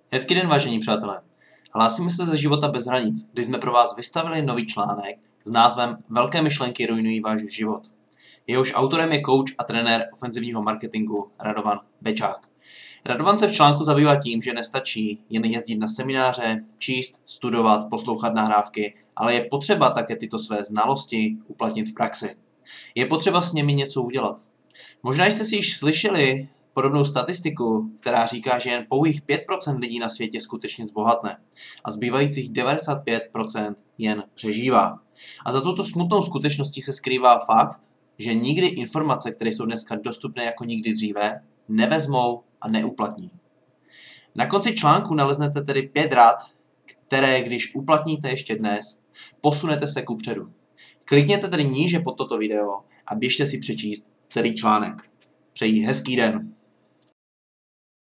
Hezký den, vážení přátelé. Hlásíme se ze života bez hranic, kdy jsme pro vás vystavili nový článek s názvem Velké myšlenky ruinují váš život. Jehož autorem je coach a trenér ofenzivního marketingu Radovan Bečák. Radovan se v článku zabývá tím, že nestačí jen jezdit na semináře, číst, studovat, poslouchat nahrávky, ale je potřeba také tyto své znalosti uplatnit v praxi. Je potřeba s nimi něco udělat. Možná jste si již slyšeli podobnou statistiku, která říká, že jen pouhých 5% lidí na světě skutečně zbohatne a zbývajících 95% jen přežívá. A za touto smutnou skutečností se skrývá fakt, že nikdy informace, které jsou dneska dostupné jako nikdy dříve, nevezmou a neuplatní. Na konci článku naleznete tedy 5 rad, které, když uplatníte ještě dnes, posunete se kupředu. Klikněte tedy níže pod toto video a běžte si přečíst celý článek. Přeji hezký den.